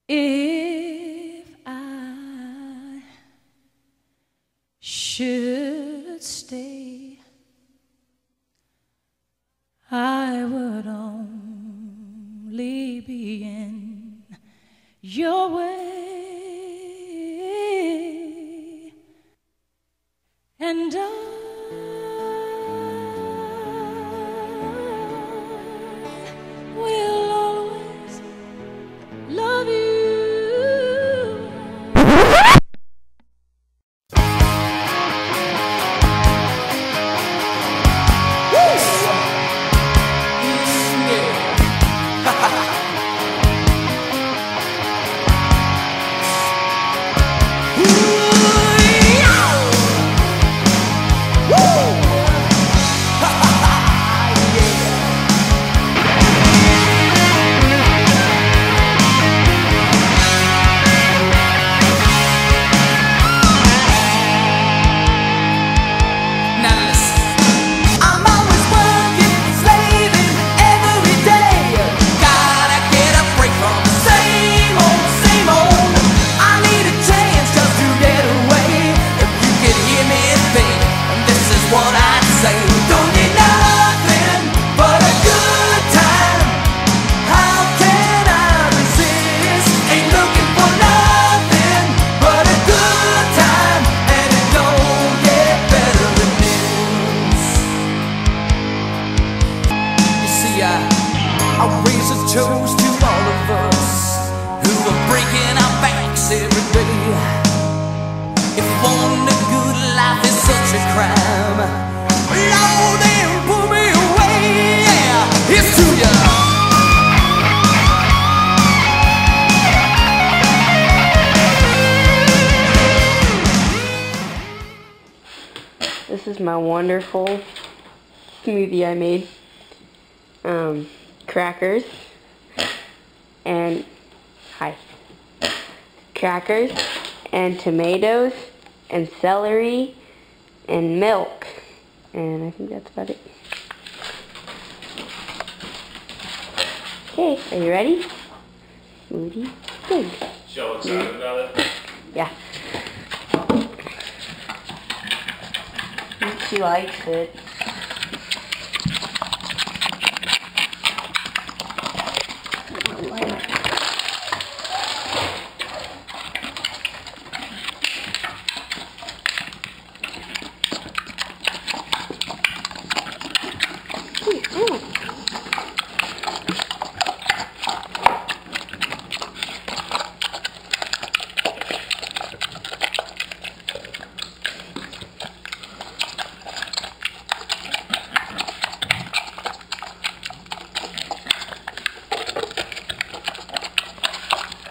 If I should stay, I would only be in your way, and I will always love you. I raise a toast to all of us who are breaking our backs every day. If wanting a good life is such a crime, Lord, then pull me away. Yeah, it's to you. This is my wonderful smoothie I made. Crackers and crackers and tomatoes and celery and milk, and I think that's about it. Okay, are you ready? Smoothie Pig. So excited about it? Yeah. She likes it.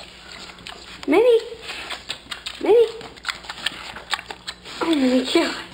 Minnie! Oh my God.